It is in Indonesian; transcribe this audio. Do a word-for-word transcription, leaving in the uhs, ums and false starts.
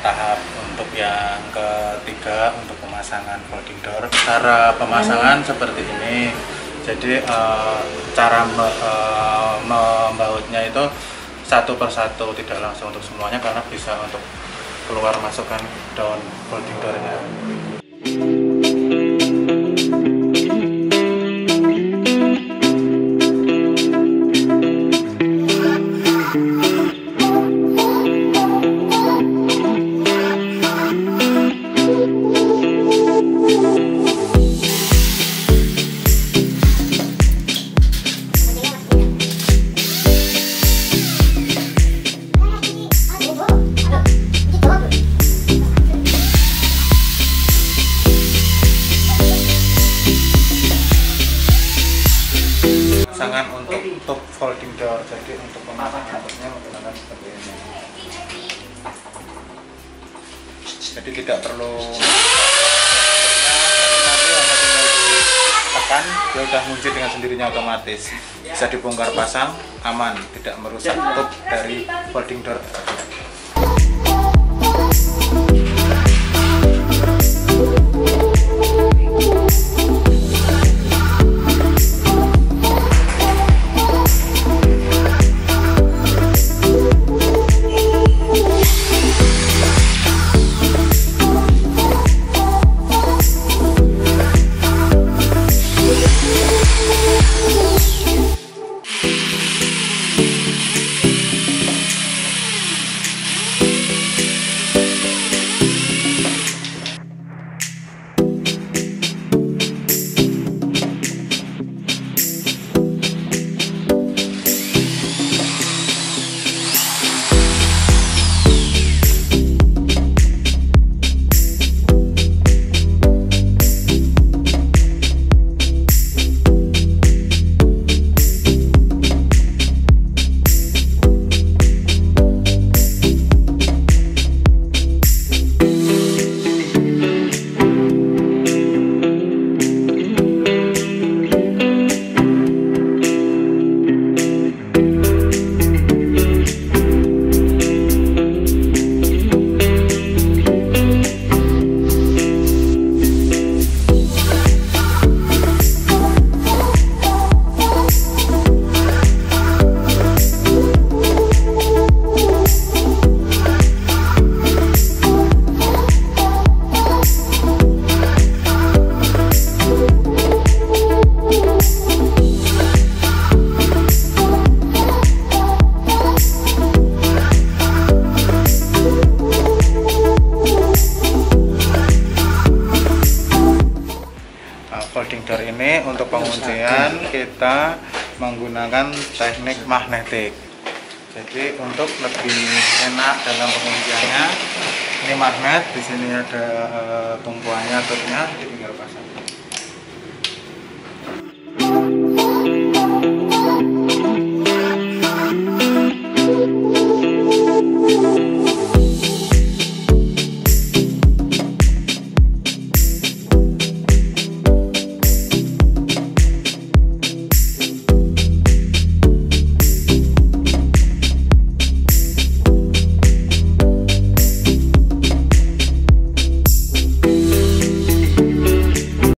tahap untuk yang ketiga untuk pemasangan folding door. Cara pemasangan seperti ini. Jadi uh, cara me, uh, membautnya itu satu persatu, tidak langsung untuk semuanya karena bisa untuk keluar masukkan daun folding door-nya. Pemasangan untuk top folding door, jadi untuk pemasangan topnya menggunakan seperti ini. Jadi tidak perlu nanti hanya tinggal ditekan, dia sudah muncul dengan sendirinya otomatis. Bisa dibongkar pasang, aman, tidak merusak top dari folding door. Folding door ini untuk penguncian kita menggunakan teknik magnetik. Jadi untuk lebih enak dalam pengunciannya, ini magnet, di sini ada uh, tumpuannya, tutupnya, tinggal pasang.